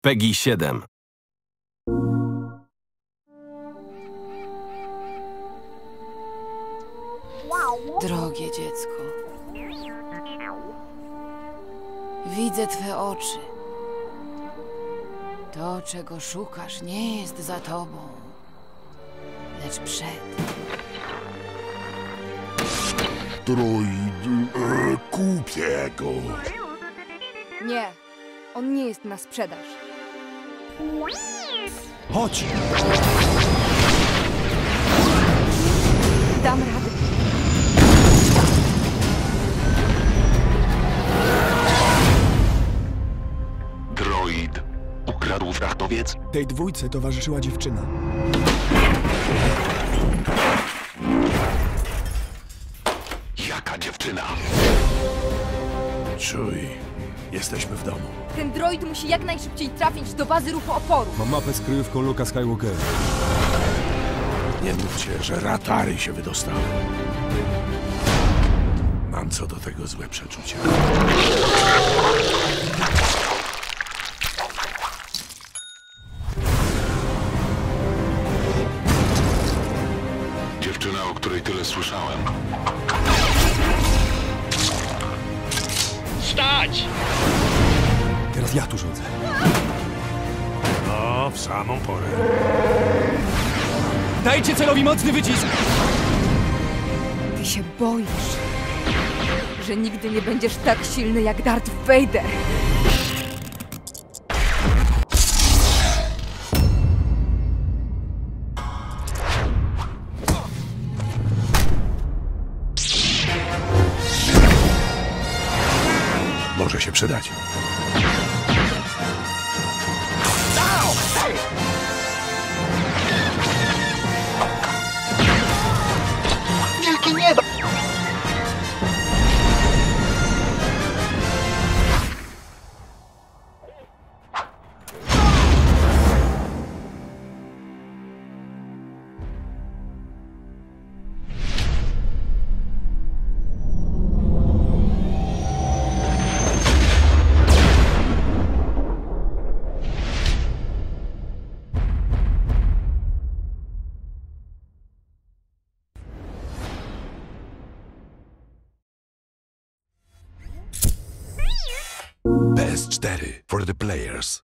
PEGI 7. Drogie dziecko, widzę twe oczy. To, czego szukasz, nie jest za tobą, lecz przed. Droid, kupię go. Nie, on nie jest na sprzedaż. Chodź! Dam radę. Droid ukradł frachtowiec? Tej dwójce towarzyszyła dziewczyna. Jaka dziewczyna? Czuj, jesteśmy w domu. Ten droid musi jak najszybciej trafić do bazy ruchu oporu. Mam mapę z kryjówką Luka Skywalkera. Nie mówcie, że ratary się wydostały. Mam co do tego złe przeczucia. Dziewczyna, o której tyle słyszałem. Stać! Teraz ja tu rządzę. No, w samą porę. Dajcie celowi mocny wycisk! Ty się boisz, że nigdy nie będziesz tak silny jak Darth Vader. Może się przydać. Wielkie niebo! PS4 for the players.